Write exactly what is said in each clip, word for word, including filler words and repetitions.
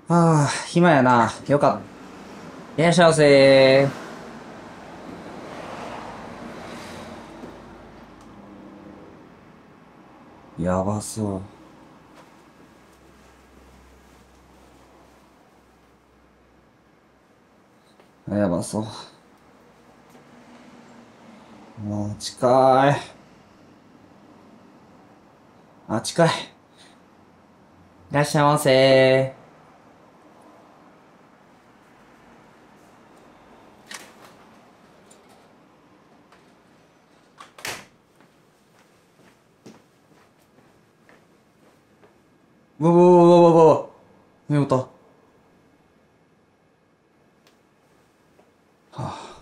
ああ、暇やな。よかった。いらっしゃいませー。やばそう。やばそう。もう近い。あ、近い。いらっしゃいませー。うわうわうわうわうわ。目音。はあ。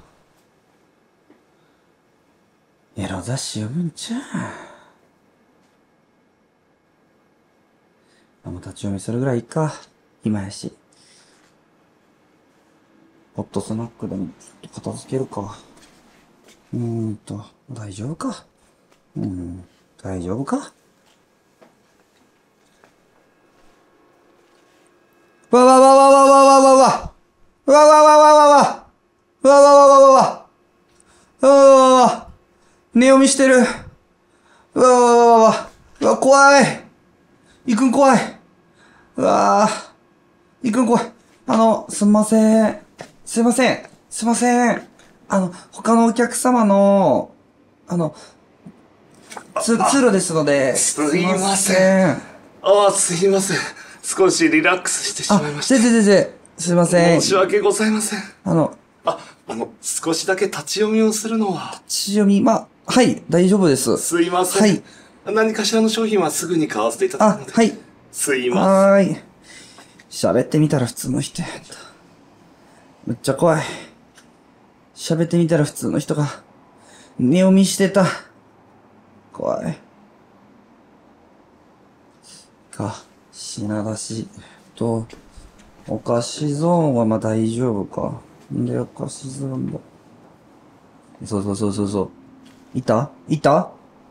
エロ雑誌読むんちゃう。あ、もう立ち読みするぐらいいいか。暇やし。ホットスナックでも片付けるか。うーんと、大丈夫か。うん、大丈夫か。わわわわわわわわわ。わわわわわわ。わわわわわわ。わわわわ。寝読みしてる。うわわわわわ。うわ、怖い。いくん怖い。うわー。いくん怖い。あの、すんません。すいません。すいません。あの、他のお客様の、あの、つ、通路ですので、 すいません。ああ、すいません。少しリラックスしてしまいました。 あ、ぜぜぜぜ。すいません。 申し訳ございません。 あの、 あ、あの、少しだけ立ち読みをするのは。 立ち読み、ま、はい、大丈夫です。 すいません。はい。何かしらの商品はすぐに買わせていただくので。 あ、はい。 すいません。 はーい。喋ってみたら普通の人やった。めっちゃ怖い。喋ってみたら普通の人が、寝読みしてた。怖い。か、品出しと、お菓子ゾーンはまあ大丈夫か。んで、お菓子ゾーンだ。そうそうそうそうそう。いたいた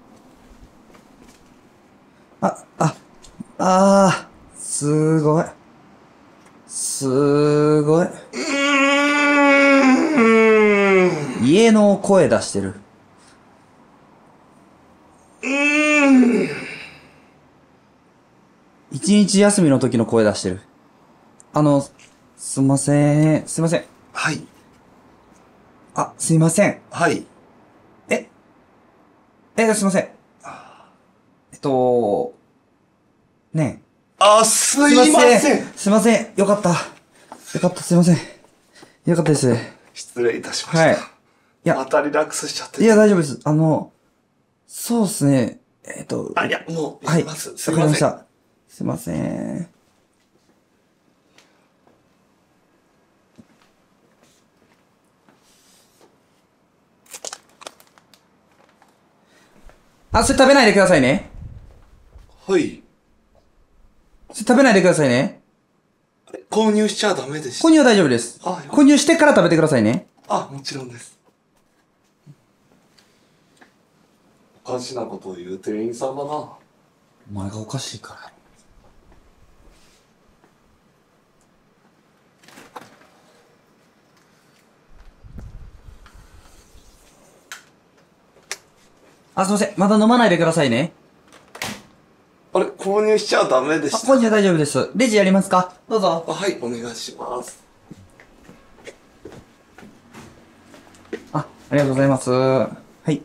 あ、あ、あー、すごい。すごい。家の声出してる。一日休みの時の声出してる。あの、すいません。すいません。 はい。 あ、すいません。 はい。 え、え、すいません。えっと、ねえ。 あ、すいません。 すいません。よかった。よかった、すいません。よかったです。 失礼いたしました。 はい。いや、 またリラックスしちゃって。 いや、大丈夫です。あの、そうですね。えっと、 あ、いや、もう、 はい。わます。すかいません。 りました。すいません。あ、それ食べないでくださいね。 はい。 それ食べないでくださいね。 購入しちゃダメでした。 購入は大丈夫です。 あ、 購入してから食べてくださいね。 あ、もちろんです。おかしなことを言う店員さんだな。 お前がおかしいから。あ、すいません。まだ飲まないでくださいね。 あれ、購入しちゃダメであ、 した。 購入大丈夫です。レジやりますか？どうぞ。 あ、はい、お願いします。 あ、ありがとうございます。はい。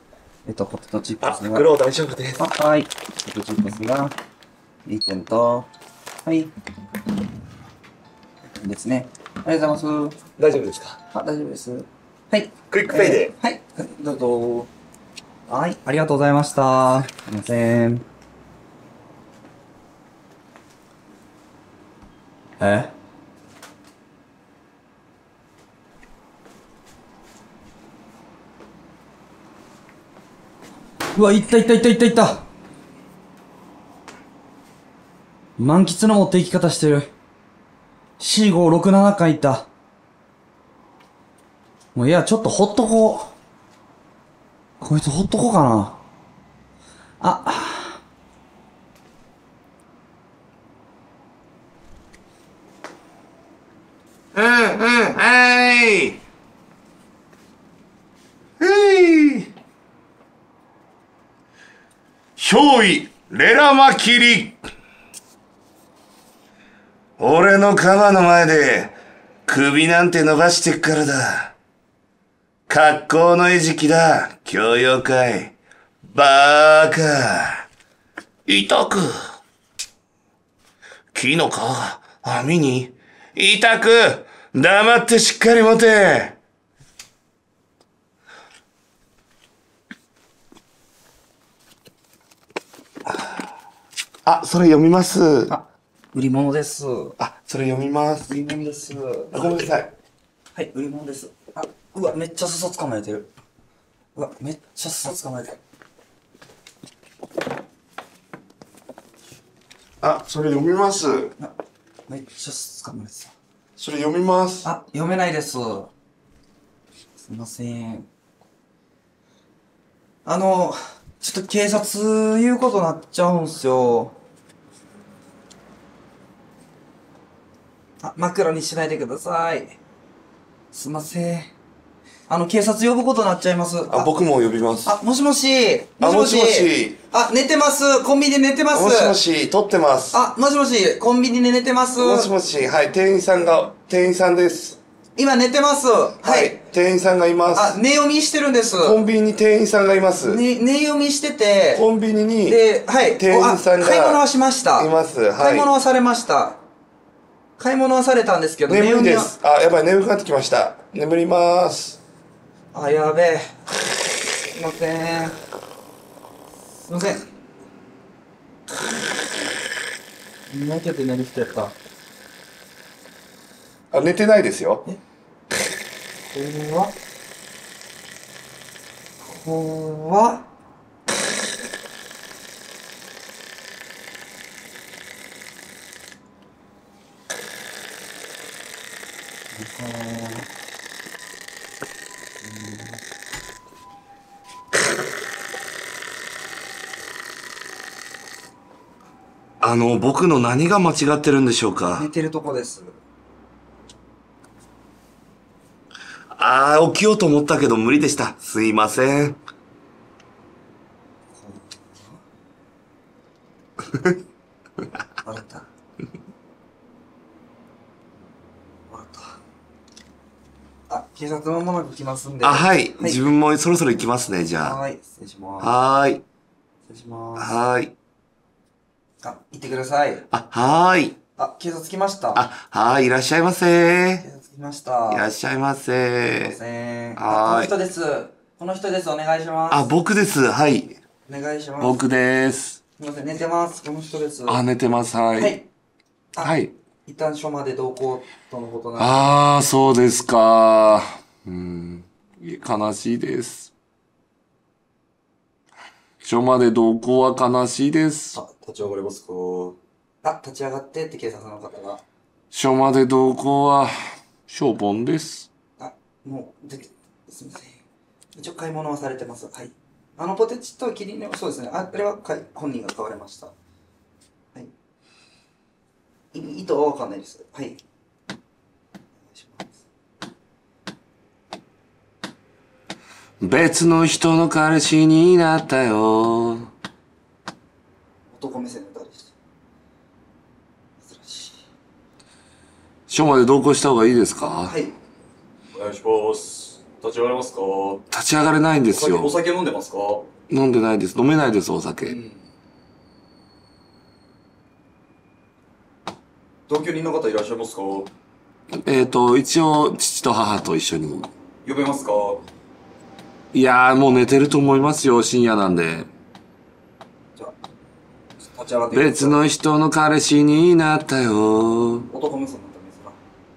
えっと、ポテトチップあ、 スが。 袋大丈夫です。 あ、はい。ポテトチップスがいってんと、はい。ですね。ありがとうございます。 大丈夫ですか？ あ、大丈夫です。はい。 クイックペイで。 えーはい。どうぞ。はい。ありがとうございました。すいません。えうわ、いったいったいったいったいった。満喫の持って行き方してる。よん、ご、ろく、なな回いった。もういや、ちょっとほっとこう。こいつほっとこうかな。あ、 うんうんはいはい憑依レラマキリ。俺のカバの前で首なんて伸ばしてっからだ。格好の餌食だ教養会。バーカ痛く木の皮が網に痛く黙ってしっかり持て。あ、それ読みます。 あ、売り物です。 あ、それ読みます。 売り物です。 あ、ごめんなさい。 はい、売り物です。あ、うわ、めっちゃ笹捕まえてる。うわ、めっちゃ笹捕まえてる。 あ、それ読みます。 あ、めっちゃ笹捕まえてた。 それ読みます。 あ、読めないです。すいません。あの、ちょっと警察言うことなっちゃうんすよ。あ、枕にしないでください。すいません。あの、警察呼ぶことなっちゃいます。 あ、僕も呼びます。 あ、もしもし。 あ、もしもし。 あ、寝てます。コンビニで寝てます。 もしもし、撮ってます。 あ、もしもし。コンビニで寝てます。 もしもし、はい、店員さんが、店員さんです。 今寝てます。ははい、店員さんがいます。 あ、寝読みしてるんです。 コンビニに店員さんがいます。 ね、寝読みしてて。 コンビニに、 で、はい。 店員さんが買い物はしました。 います。はい。 買い物はされました。買い物はされたんですけど、 眠いです。あ、やばい、眠くなってきました。眠りまーす。 あ、やべえ。すいません。すいません。寝てて寝る人やった。 あ、寝てないですよ。 え怖っ。怖っ。 あの、僕の何が間違ってるんでしょうか。 寝てるとこです。 あー、起きようと思ったけど無理でした。すいません。 笑った笑ったあ、警察のものが来ますんで。 あ、はい。 はい、 自分もそろそろ行きますね、じゃあ。 はい、失礼します。 はーい。 失礼します。 はーい。 あ、行ってください。 あ、はーい。 あ、警察来ました。 あ、はーい、いらっしゃいませ警察来ました。 いらっしゃいませすいません。 はーい。 あ、この人です。この人です。お願いします。 あ、僕です。はい。 お願いします。 僕です。 すみません、寝てます。この人です。 あ、寝てます。はい。 はい。 はい。 一旦署まで同行とのことなんで。 ああ、そうですか。うん。悲しいです。署まで同行は悲しいです。 あ、立ち上がれますか？あ、立ち上がってって警察の方が。 署まで同行は、しょぼんです。 あ、もう、で、すみません。一応買い物はされてます。はい。あの、ポテチとキリンの、そうですね。あ、あれはかい本人が買われました。はい。い意図はわかんないです。はい。お願いします。 別の人の彼氏になったよ。 男目線の歌でした。珍しい。 署まで同行した方がいいですか？ はい。 お願いします。立ち上がれますか？ 立ち上がれないんですよ。 お酒飲んでますか？ 飲んでないです。飲めないです、お酒。うん、 同居人の方いらっしゃいますか？ えっと、一応、父と母と一緒に。 呼べますか？ いやー、もう寝てると思いますよ、深夜なんで。 じゃあ、立ち上がって別の人の彼氏になったよ。 男目線になったんですか？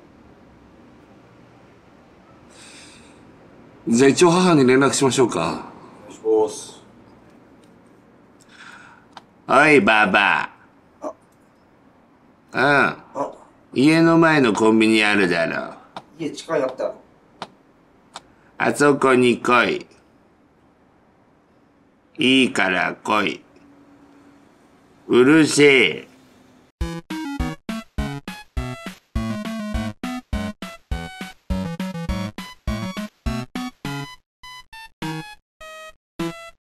じゃあ一応母に連絡しましょうか。 お願いします。 おい、ばば。うん。 あ、 家の前のコンビニあるだろ。 家近いあった。 あそこに来い。いいから来い。うるせえ。